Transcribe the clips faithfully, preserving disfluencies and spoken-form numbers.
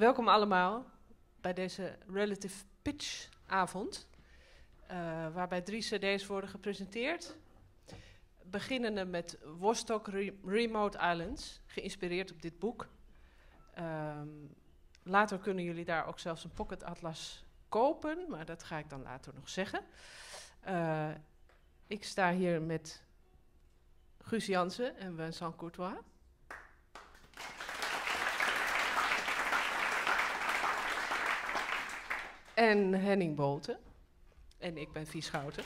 Welkom allemaal bij deze Relative Pitch avond, uh, waarbij drie cd's worden gepresenteerd. Beginnende met Vostok Re Remote Islands, geïnspireerd op dit boek. Um, later kunnen jullie daar ook zelfs een pocket atlas kopen, maar dat ga ik dan later nog zeggen. Uh, ik sta hier met Guus Jansen en Vincent Courtois. En Henning Bolten. En ik ben Vie Schouten.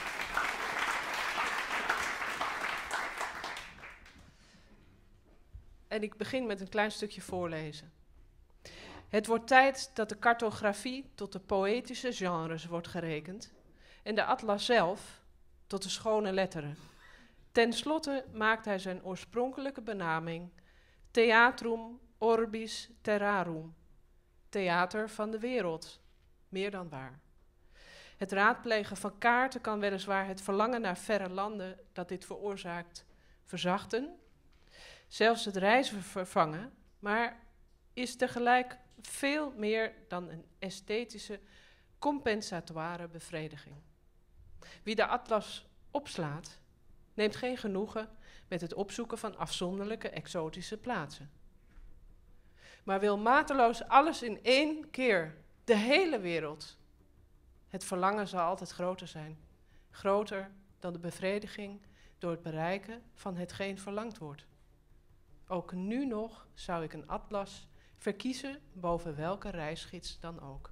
En ik begin met een klein stukje voorlezen. Het wordt tijd dat de cartografie tot de poëtische genres wordt gerekend en de atlas zelf tot de schone letteren. Ten slotte maakt hij zijn oorspronkelijke benaming Theatrum Orbis Terrarum, theater van de wereld. Meer dan waar. Het raadplegen van kaarten kan weliswaar het verlangen naar verre landen dat dit veroorzaakt verzachten, zelfs het reizen vervangen, maar is tegelijk veel meer dan een esthetische, compensatoire bevrediging. Wie de atlas opslaat, neemt geen genoegen met het opzoeken van afzonderlijke exotische plaatsen, maar wil mateloos alles in één keer. De hele wereld. Het verlangen zal altijd groter zijn. Groter dan de bevrediging door het bereiken van hetgeen verlangd wordt. Ook nu nog zou ik een atlas verkiezen boven welke reisgids dan ook.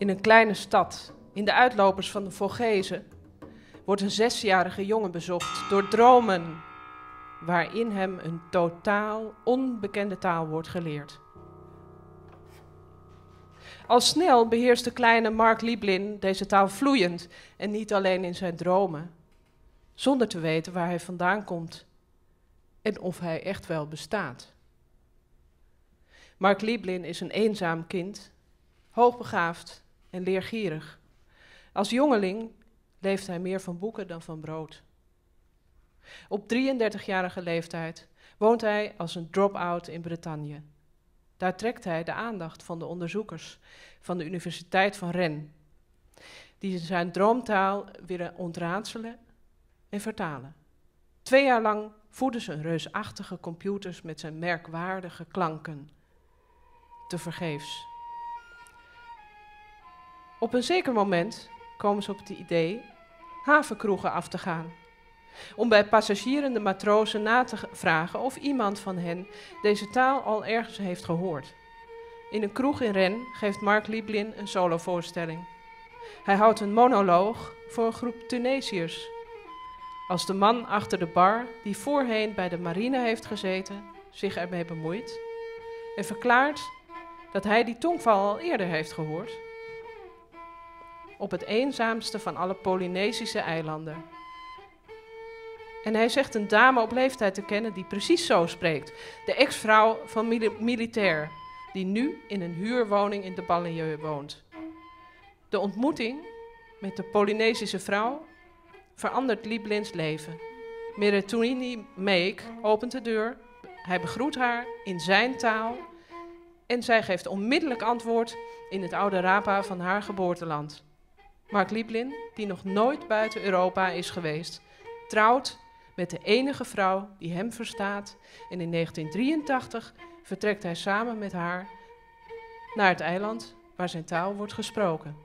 In een kleine stad, in de uitlopers van de Vogezen, wordt een zesjarige jongen bezocht door dromen, waarin hem een totaal onbekende taal wordt geleerd. Al snel beheerst de kleine Mark Lieblin deze taal vloeiend en niet alleen in zijn dromen, zonder te weten waar hij vandaan komt en of hij echt wel bestaat. Mark Lieblin is een eenzaam kind, hoogbegaafd en leergierig. Als jongeling leeft hij meer van boeken dan van brood. Op drieëndertigjarige leeftijd woont hij als een drop-out in Bretagne. Daar trekt hij de aandacht van de onderzoekers van de Universiteit van Rennes, die zijn droomtaal willen ontraadselen en vertalen. Twee jaar lang voeden ze een reusachtige computers met zijn merkwaardige klanken. Tevergeefs. Op een zeker moment komen ze op het idee havenkroegen af te gaan, om bij passagierende matrozen na te vragen of iemand van hen deze taal al ergens heeft gehoord. In een kroeg in Rennes geeft Mark Lieblin een solovoorstelling. Hij houdt een monoloog voor een groep Tunesiërs. Als de man achter de bar, die voorheen bij de marine heeft gezeten, zich ermee bemoeit en verklaart dat hij die tongval al eerder heeft gehoord. Op het eenzaamste van alle Polynesische eilanden. En hij zegt een dame op leeftijd te kennen die precies zo spreekt. De ex-vrouw van mili- militair, die nu in een huurwoning in de banlieue woont. De ontmoeting met de Polynesische vrouw verandert Lieblins leven. Meretuni Meek opent de deur, hij begroet haar in zijn taal en zij geeft onmiddellijk antwoord in het oude Rapa van haar geboorteland. Mark Lieblin, die nog nooit buiten Europa is geweest, trouwt met de enige vrouw die hem verstaat en in negentien drieëntachtig vertrekt hij samen met haar naar het eiland waar zijn taal wordt gesproken.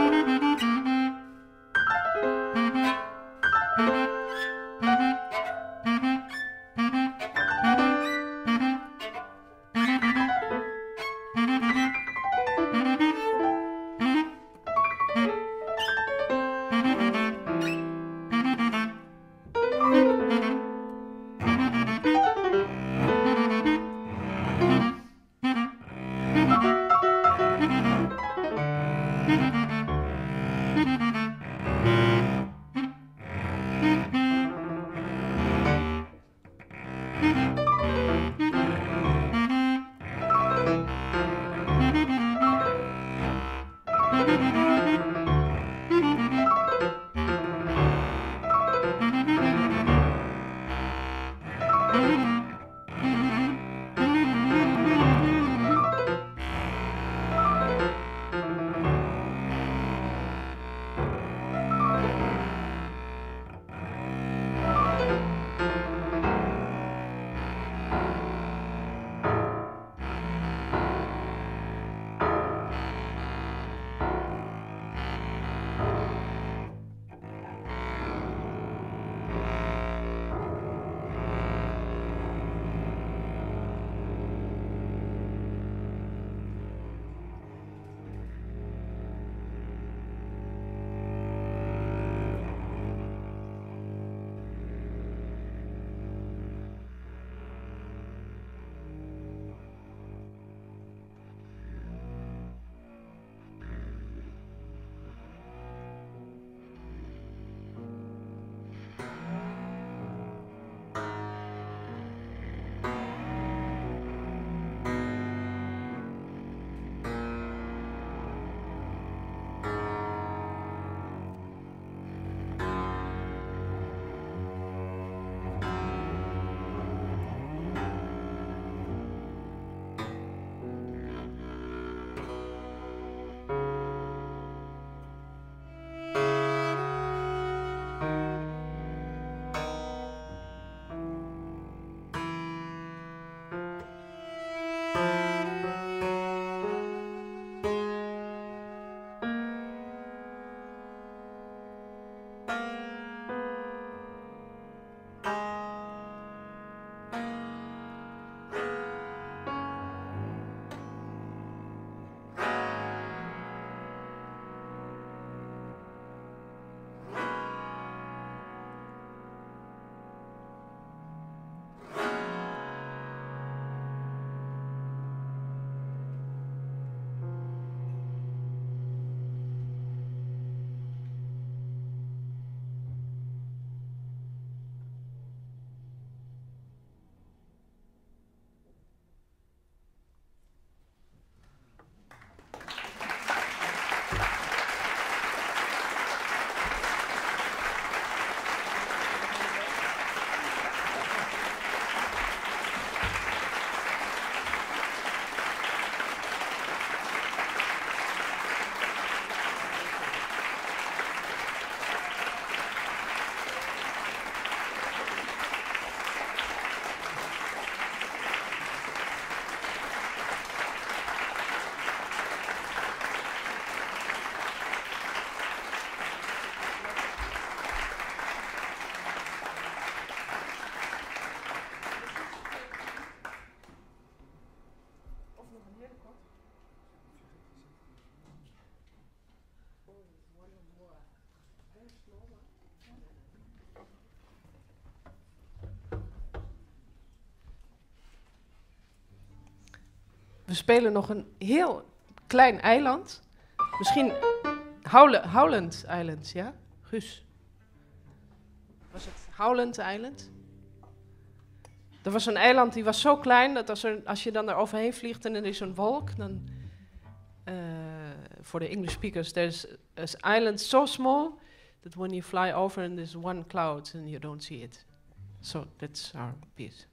We spelen nog een heel klein eiland. Misschien Howle- Howland Island, ja? Guus? Was het Howland Island? Er was een eiland die was zo klein dat als, er, als je dan er overheen vliegt en er is een wolk, dan uh, voor de English speakers, there's an island so small that when you fly over and there's one cloud and you don't see it. So that's our piece.